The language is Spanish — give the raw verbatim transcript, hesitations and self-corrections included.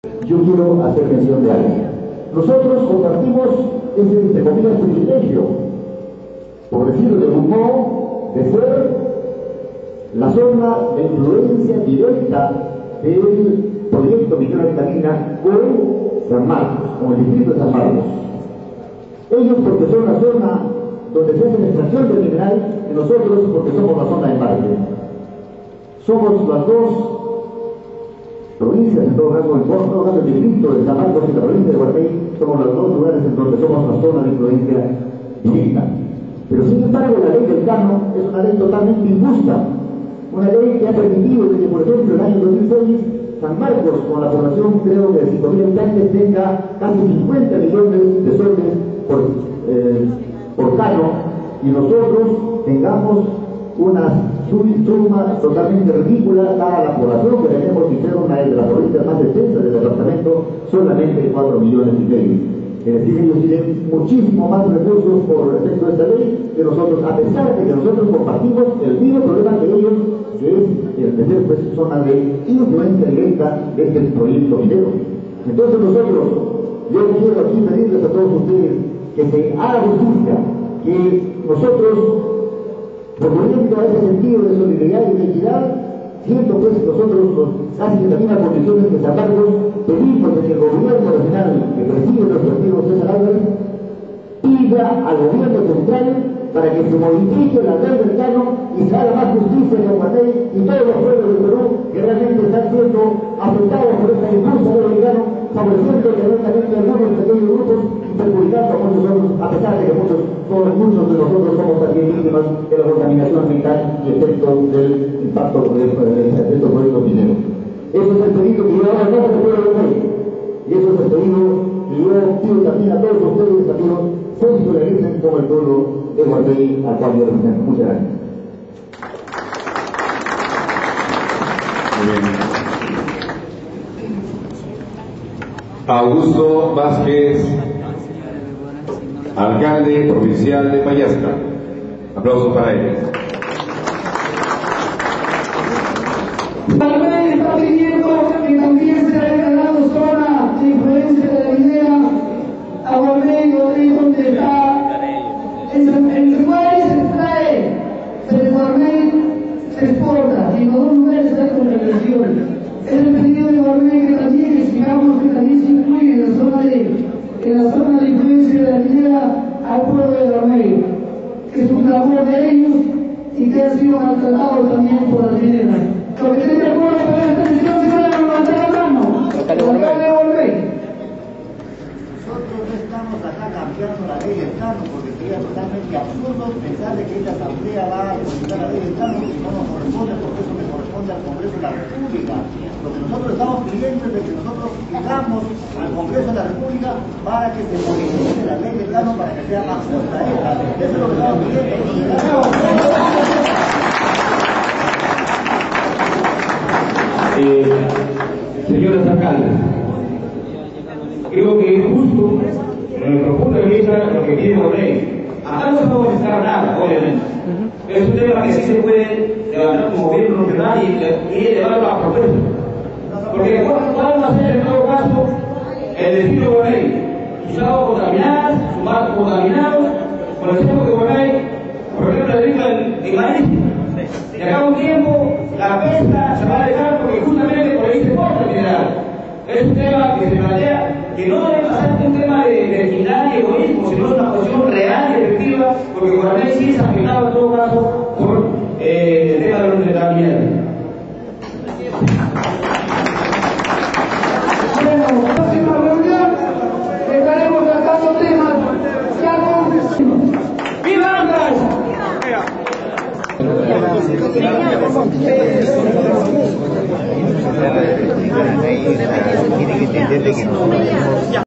Yo quiero hacer mención de algo. Nosotros compartimos ese, entre comillas, privilegio, por decirlo de algún modo, de ser la zona de influencia directa del proyecto minero de Canina con San Marcos, con el distrito de San Marcos. Ellos porque son la zona donde se hace la extracción del mineral, y nosotros porque somos la zona de embarque. Somos las dos provincias, en todo caso, en todo caso, el distrito de San Marcos y la provincia de Guarmey, somos los dos lugares en donde somos la zona de influencia directa. Pero sin embargo, la ley del Cano es una ley totalmente injusta, una ley que ha permitido que, por ejemplo, en el año dos mil seis, San Marcos, con la población creo de cinco mil habitantes, tenga casi cincuenta millones de soles por, eh, por Cano, y nosotros tengamos una suma totalmente ridícula dada la población que tenemos, y ser una de las provincias más extensas del departamento, solamente cuatro millones y medio. Es decir, ellos tienen muchísimo más recursos por efecto de esta ley que nosotros, a pesar de que nosotros compartimos el mismo problema que ellos, que es el de ser pues, zona de influencia directa de este proyecto minero. Entonces nosotros, yo quiero aquí pedirles a todos ustedes que se haga justicia, que nosotros, proponiendo a ese sentido de solidaridad y de equidad, siendo pues nosotros los, casi en las mismas condiciones que San Marcos, pedimos de que el gobierno regional que preside nuestro amigo César Álvarez pida al gobierno central para que se modifique la ley del Cano y se haga más justicia en Guarmey y todos los pueblos del Perú que realmente están siendo afectados por esta injusta ley del Cano, favoreciendo directamente a algunos pequeños grupos y perjudicando a muchos otros, a pesar de que muchos, todos, muchos de nosotros somos también víctimas de la contaminación ambiental y efectos del impacto de, de, de estos proyectos mineros. Eso es el pedido que yo ahora no se puede hacer. Y eso es el pedido que yo pido también a todos ustedes, amigos, se solidaricen con el pueblo de Guarmey, al cual yo represento. Muchas gracias. Muy bien. Augusto Vázquez, alcalde provincial de Payasca. Aplausos para él. Guarmey está pidiendo que también se haya dado zona de influencia de la minera a Guarmey, donde está en el lugar se extrae, pero en Guarmey se exporta, y en los dos lugares se da contaminación. Es el pedido de Guarmey que también exigamos que también se incluye en la zona de, en la zona de influencia de la minera al pueblo de Guarmey, que es un labor de ellos y que han sido maltratados también por las mineras. Lo que estén de acuerdo con esta decisión, se van a levantar la mano. Alcalde de Guarmey. Nosotros no estamos acá cambiando la ley del Cano porque sería totalmente absurdo pensar de que esta asamblea va a modificar la ley del Cano y no nos corresponde, porque eso le corresponde al Congreso de la República. Lo que nosotros estamos pidiendo es de que nosotros pidamos al Congreso de la República para que se modifique la ley del Cano para que sea más justa esta. Eso es lo que estamos pidiendo. Eh, señores alcaldes, creo que es justo, desde nuestro punto de vista, lo que pide Guarmey. Acá no se puede modificar nada, obviamente. Es un tema que sí se puede levantar como gobierno regional y, y elevarlo a propuesta. Porque ¿cuál va a ser en todo caso el destino de Guarmey? Sus aguas contaminadas, sus mares contaminados, con el tiempo que Guarmey, por ejemplo, el ritmo de maíz. De acá a un tiempo, la pesca se va a dejar porque justamente por ahí se corta el mineral. Es un tema que se plantea que no debe pasar un tema de mezquindad y egoísmo, sino una posición real y efectiva, porque Guarmey sí es afectado en todo caso por eh, el tema de los de la minera. Bueno, próxima reunión estaremos tratando temas ya con... ¡Viva Angas! Tiene que entender que nosotros